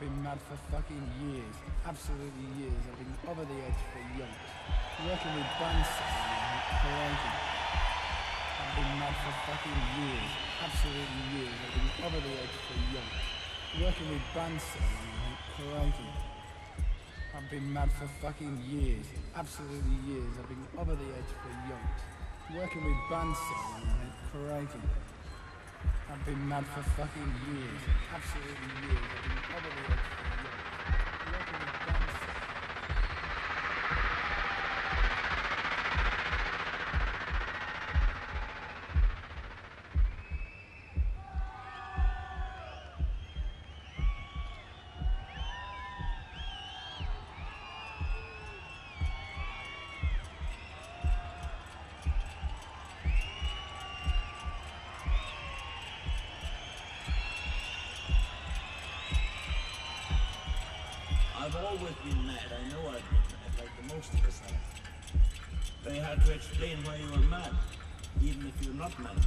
been mad for fucking years, absolutely years. I've been over the edge for yonks, working with Bunsen, crazy. I've been mad for fucking years, absolutely years. I've been over the edge for yonks, working with Bunsen, crazy. I've been mad for fucking years, absolutely years. I've been over the edge for yonks, working with Bunsen, crazy. I've been mad for fucking years, absolutely years. I've been over the edge for yonks, working with Bunsen. I've always been mad. I know I've been mad, like the most of us have. They had to explain why you were mad, even if you're not mad.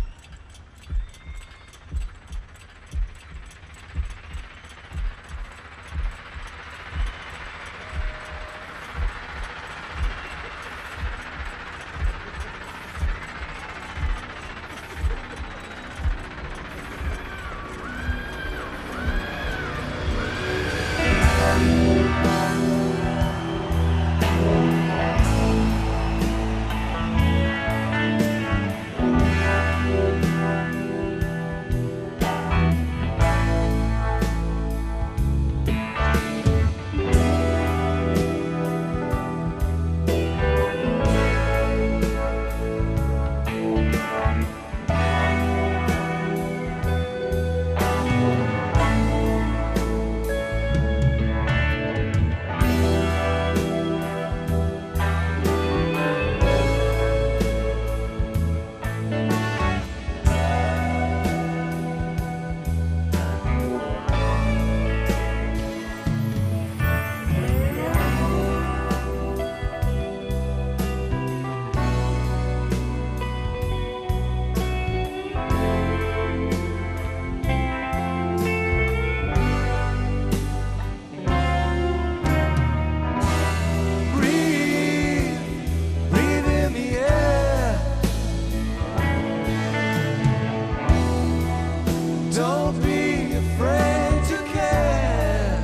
Don't be afraid to care.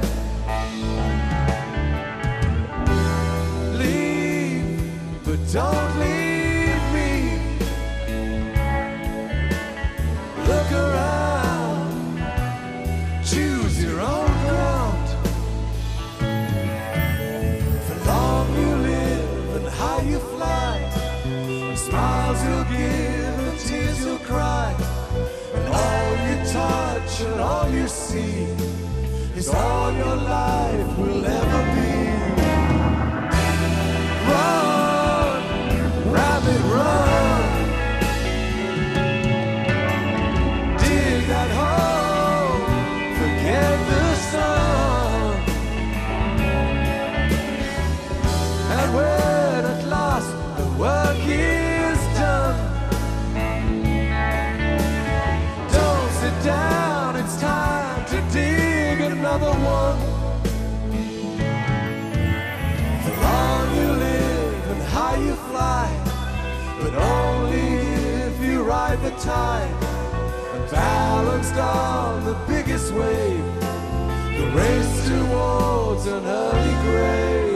Leave, but don't leave me. Look around, choose your own ground. The long you live and high you fly, and smiles you'll give and tears you'll cry. All you touch and all you see is all your life will ever be. Run, rabbit, run. Dig that hole, forget the sun. And when at last the work is done, down, it's time to dig another one. The long you live and high you fly, but only if you ride the tide and balanced on the biggest wave, the race towards an early grave.